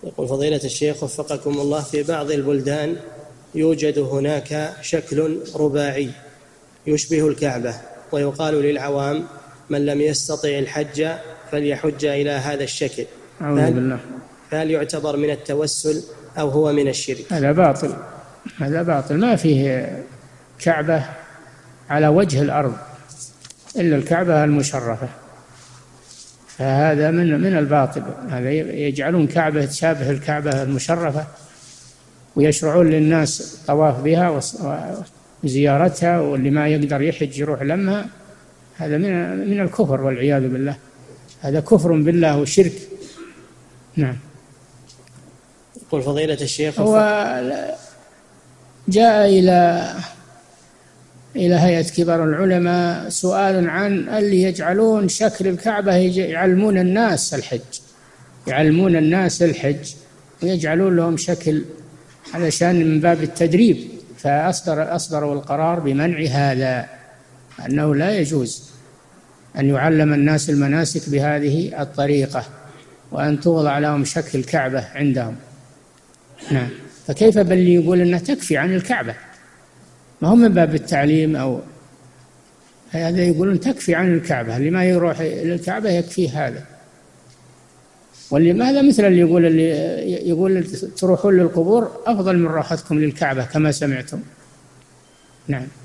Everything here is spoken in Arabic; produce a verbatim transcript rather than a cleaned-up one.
يقول فضيلة الشيخ وفقكم الله، في بعض البلدان يوجد هناك شكل رباعي يشبه الكعبة، ويقال للعوام من لم يستطع الحج فليحج إلى هذا الشكل، أعوذ بالله. فهل يعتبر من التوسل أو هو من الشرك؟ هذا باطل، هذا باطل. ما فيه كعبة على وجه الأرض إلا الكعبة المشرفة، فهذا من من الباطل. هذا يجعلون كعبة تشابه الكعبة المشرفة ويشرعون للناس الطواف بها وزيارتها، واللي ما يقدر يحج يروح لمها. هذا من من الكفر والعياذ بالله، هذا كفر بالله وشرك. نعم. يقول فضيلة الشيخ هو جاء إلى إلى هيئة كبار العلماء سؤال عن اللي يجعلون شكل الكعبة، يعلمون الناس الحج، يعلمون الناس الحج ويجعلون لهم شكل علشان من باب التدريب، فأصدر أصدروا القرار بمنع هذا، أنه لا يجوز أن يعلم الناس المناسك بهذه الطريقة وأن توضع لهم شكل كعبة عندهم. نعم. فكيف باللي يقول أنها تكفي عن الكعبة؟ ما هو من باب التعليم، أو هذا يقولون تكفي عن الكعبة، اللي ما يروح إلى الكعبة يكفي هذا. واللي هذا مثل اللي يقول اللي يقول تروحون للقبور أفضل من راحتكم للكعبة كما سمعتم. نعم.